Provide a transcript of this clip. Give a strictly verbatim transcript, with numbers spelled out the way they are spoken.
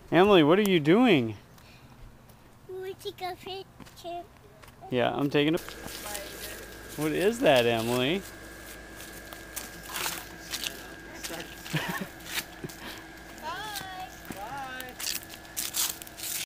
Emily, what are you doing? We take a picture. Yeah, I'm taking a... What is that, Emily?